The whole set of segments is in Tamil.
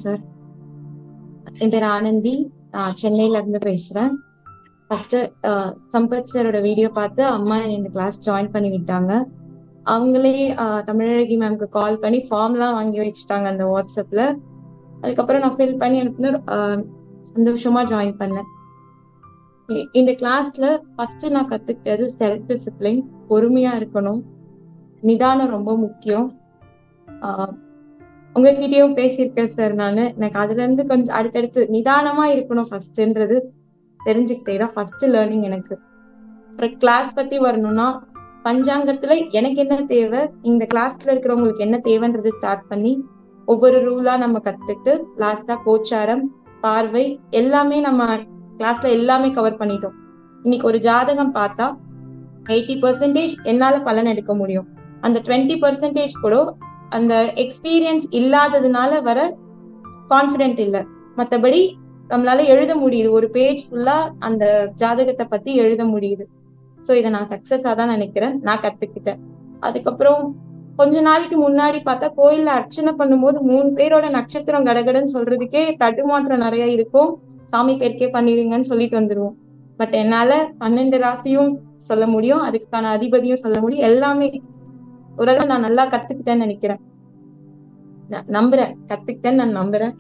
சார். என் பேர் ஆனந்தி. நான் சென்னையில இருந்து பேசுறேன். ஃபர்ஸ்ட் சம்பத் சாரோட வீடியோ பார்த்து அம்மா இந்த கிளாஸ் ஜாயின் பண்ணி விட்டாங்க. அவங்களே தமிழழகி மேம்க்கு கால் பண்ணி ஃபார்ம்லாம் வாங்கி வச்சுட்டாங்க அந்த வாட்ஸ்அப்ல. அதுக்கப்புறம் நான் ஃபில் பண்ணி அனுப்பின சந்தோஷமா ஜாயின் பண்ணேன். இந்த கிளாஸ்ல ஃபர்ஸ்ட் நான் கத்துக்கிட்டது செல்ஃப் டிசிப்ளின். பொறுமையா இருக்கணும், நிதானம் ரொம்ப முக்கியம். உங்ககிட்டயும் பேசியிருக்கேன் சார். எனக்கு அதுல இருந்து கொஞ்சம் அடுத்தடுத்து நிதானமா இருக்கணும் ஃபர்ஸ்ட்ன்றது தெரிஞ்சுக்கிட்டே தான் ஃபர்ஸ்ட் லேர்னிங் எனக்கு. அப்புறம் கிளாஸ் பத்தி வரணும்னா, பஞ்சாங்கத்துல எனக்கு என்ன தேவை, இந்த கிளாஸ்ல இருக்கிறவங்களுக்கு என்ன தேவைன்றது ஸ்டார்ட் பண்ணி ஒவ்வொரு ரூலா நம்ம கத்துக்கிட்டு லாஸ்டா கோச்சாரம், பார்வை எல்லாமே நம்ம கிளாஸ்ல எல்லாமே கவர் பண்ணிட்டோம். இன்னைக்கு ஒரு ஜாதகம் பார்த்தா 80% என்னால பலன் எடுக்க முடியும். அந்த 20% கூட அந்த எக்ஸ்பீரியன்ஸ் இல்லாததுனால வர கான்பிடென்ட் இல்ல. மத்தபடி நம்மளால எழுத முடியுது, ஒரு பேஜ் ஃபுல்லா அந்த ஜாதகத்தை பத்தி எழுத முடியுது. சோ இதை நான் சக்சஸா தான் நினைக்கிறேன், நான் கத்துக்கிட்டேன். அதுக்கப்புறம் கொஞ்ச நாளைக்கு முன்னாடி பார்த்தா கோயில்ல அர்ச்சனை பண்ணும்போது 3 பேரோட நட்சத்திரம் கடகடன்னு சொல்றதுக்கே தடுமாற்றம் நிறைய இருக்கும். சாமி பேருக்கே பண்ணிடுங்கன்னு சொல்லிட்டு வந்துருவோம். பட் என்னால 12 ராசியும் சொல்ல முடியும், அதுக்கான அதிபதியும் சொல்ல முடியும். எல்லாமே ஓரளவு நான் நல்லா கத்துக்கிட்டேன்னு நினைக்கிறேன், நம்புறேன். கத்துக்கிட்டேன்னு நான் நம்புறேன்.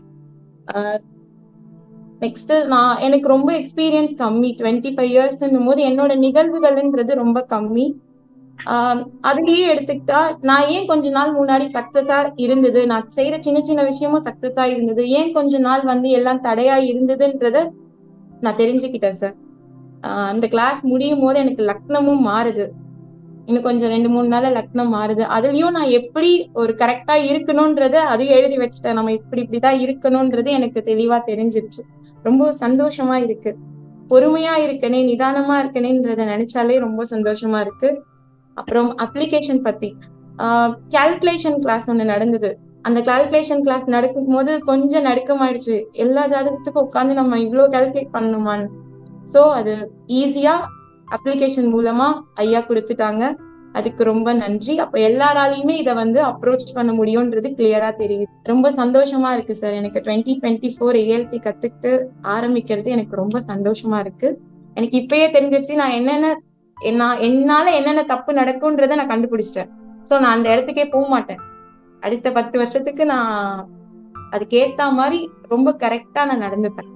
நெக்ஸ்ட் எனக்கு ரொம்ப எக்ஸ்பீரியன்ஸ் கம்மி, 25 இயர்ஸ்ன்னும் போது என்னோட நிகழ்வுகள்ன்றது ரொம்ப கம்மி. அதுலயே எடுத்துக்கிட்டா நான் ஏன் கொஞ்ச நாள் முன்னாடி சக்சஸா இருந்தது, நான் செய்யற சின்ன சின்ன விஷயமும் சக்சஸா இருந்தது, ஏன் கொஞ்ச நாள் எல்லாம் தடையா இருந்ததுன்றத நான் தெரிஞ்சுக்கிட்டேன் சார். அந்த கிளாஸ் முடியும் போது எனக்கு லக்னமும் மாறுது. இன்னும் கொஞ்சம் 2-3 நாள்ல லக்னம் மாறுது. அதுலயும் நான் எப்படி ஒரு கரெக்டா இருக்கணும்ன்றத அதையும் எழுதி வச்சுட்டேன். நம்ம இப்படிதான் இருக்கணும்ன்றது எனக்கு தெளிவா தெரிஞ்சிருச்சு. ரொம்ப சந்தோஷமா இருக்கு. பொறுமையா இருக்கனே, நிதானமா இருக்கனேன்றத நினைச்சாலே ரொம்ப சந்தோஷமா இருக்கு. அப்புறம் அப்ளிகேஷன் பத்தி கால்குலேஷன் கிளாஸ் ஒண்ணு நடந்தது. அந்த கால்குலேஷன் கிளாஸ் நடக்கும் போது கொஞ்சம் நடுக்கமாயிடுச்சு. எல்லா ஜாதகத்துக்கும் உட்காந்து நம்ம இவ்வளவு கால்குலேட் பண்ணணுமான்னு. சோ அது ஈஸியா அப்ளிகேஷன் மூலமா ஐயா கொடுத்துட்டாங்க. அதுக்கு ரொம்ப நன்றி. அப்ப எல்லாராலையுமே இதை அப்ரோச் பண்ண முடியும்ன்றது கிளியரா தெரியுது. ரொம்ப சந்தோஷமா இருக்கு சார். எனக்கு 2024 ஏஎல்பி கத்துக்கிட்டு ஆரம்பிக்கிறது எனக்கு ரொம்ப சந்தோஷமா இருக்கு. எனக்கு இப்பயே தெரிஞ்சிச்சு நான் என்னால என்னென்ன தப்பு நடக்கும்ன்றத நான் கண்டுபிடிச்சிட்டேன். சோ நான் அந்த இடத்துக்கே போக மாட்டேன். அடுத்த 10 வருஷத்துக்கு நான் அதுக்கு ஏத்த மாதிரி ரொம்ப கரெக்டா நான் நடந்துப்பேன்.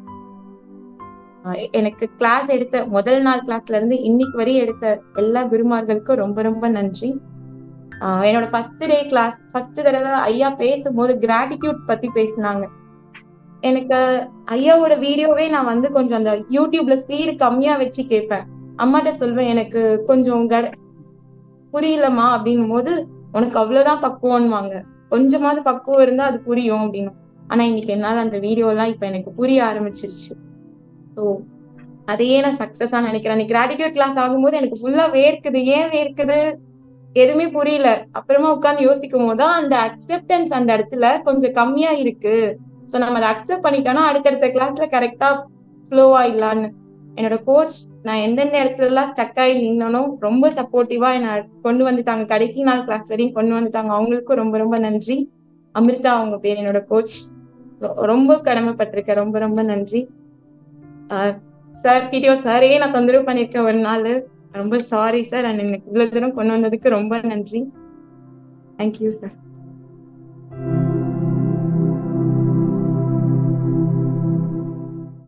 எனக்கு கிளாஸ் எடுத்த முதல் நாள் கிளாஸ்ல இருந்து இன்னைக்கு வரையும் எடுத்த எல்லா குருமார்களுக்கும் ரொம்ப ரொம்ப நன்றி. என்னோட ஃபர்ஸ்ட் டே கிளாஸ் ஃபர்ஸ்ட் தடவை ஐயா பேசும்போது கிராட்டிடியூட் பத்தி பேசினாங்க. எனக்கு ஐயாவோட வீடியோவே நான் கொஞ்சம் அந்த யூடியூப்ல ஸ்பீடு கம்மியா வச்சு கேட்பேன். அம்மாட்ட சொல்வேன், எனக்கு கொஞ்சம் புரியலமா அப்படின்னும் போது, உனக்கு அவ்வளவுதான் பக்குவம்வாங்க, கொஞ்சமாவது பக்குவம் இருந்தா அது புரியும் அப்படின்னு. ஆனா இன்னைக்கு என்னால அந்த வீடியோ எல்லாம் இப்ப எனக்கு புரிய ஆரம்பிச்சிருச்சு. ஸோ அதையே நான் சக்சஸா நினைக்கிறேன். கிராட்டிடியூட் கிளாஸ் ஆகும்போது எனக்கு ஃபுல்லா வேர்க்குது. ஏன் வேர்க்குது எதுவுமே புரியல. அப்புறமா உட்கார்ந்து யோசிக்கும் போதுதான் அந்த அக்செப்டன்ஸ் அந்த இடத்துல கொஞ்சம் கம்மியா இருக்கு. சோ நம்ம அதை அக்செப்ட் பண்ணிட்டோம்னா அடுத்தடுத்த கிளாஸ்ல கரெக்டா ஃப்ளோ ஆயிடலான்னு என்னோட கோச் நான் எந்தெந்த இடத்துல எல்லாம் ஸ்டக் ஆகி நின்னனும் ரொம்ப சப்போர்ட்டிவா என்ன கொண்டு வந்துட்டாங்க. கடைசி நாள் கிளாஸ் வரையும் கொண்டு வந்துட்டாங்க. அவங்களுக்கும் ரொம்ப ரொம்ப நன்றி. அமிர்தா அவங்க பேர், என்னோட கோச். ரொம்ப கடமைப்பட்டிருக்கேன். ரொம்ப ரொம்ப நன்றி. சார் கிட்டயோ சாரே நான் தொந்தரவு பண்ணிருக்கேன் ஒரு நாள். ரொம்ப சாரி சார். எனக்கு இவ்வளவு தூரம் கொண்டு வந்ததுக்கு ரொம்ப நன்றி. Thank you sir.